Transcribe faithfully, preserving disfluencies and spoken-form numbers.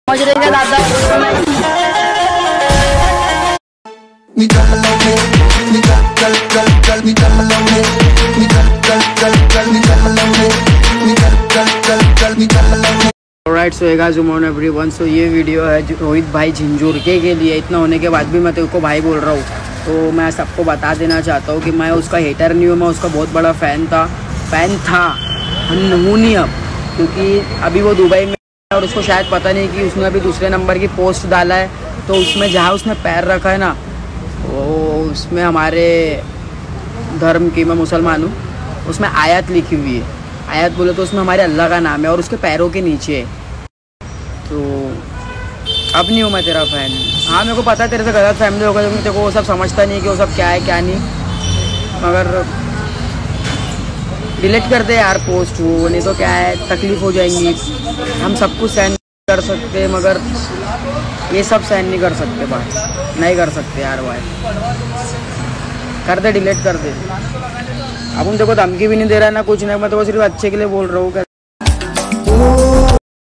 समझ रहे क्या दादा? निकल लौटे, निकल चल चल चल निकल लौटे, निकल चल चल चल निकल लौटे, निकल चल चल चल निकल लौटे। Alright, so hey guys, good morning everyone. So ये वीडियो है रोहित भाई झिंझुरके के लिए। इतना होने के बाद भी मैं तेरे को भाई बोल रहा हूँ, तो मैं सबको बता देना चाहता हूँ कि मैं उसका हेटर नहीं हूँ, मैं उसका बहुत बड़ा फ़ैन था फ़ैन था हूँ नहीं अब, क्योंकि अभी वो दुबई में और उसको शायद पता नहीं कि उसने अभी दूसरे नंबर की पोस्ट डाला है, तो उसमें जहाँ उसने पैर रखा है ना, वो उसमें हमारे धर्म की, मैं मुसलमान हूँ, उसमें आयत लिखी हुई है। आयत बोले तो उसमें हमारे अल्लाह का नाम है और उसके पैरों के नीचे है। तो अब नहीं हूँ मैं तेरा फ़ैन। हाँ, मेरे को पता है तेरे से गलत फैमिली होगा, क्योंकि तेरे को वो सब समझता नहीं कि वो सब क्या है क्या नहीं, मगर डिलीट कर दे यार पोस्ट, वो नहीं तो क्या है तकलीफ़ हो जाएंगी। हम सब कुछ सहन कर सकते, मगर ये सब सहन नहीं कर सकते भाई, नहीं कर सकते यार भाई। कर दे, डिलीट कर दे। अब हम देखो धमकी भी नहीं दे रहा है ना कुछ नहीं, मैं तो सिर्फ अच्छे के लिए बोल रहा हूँ।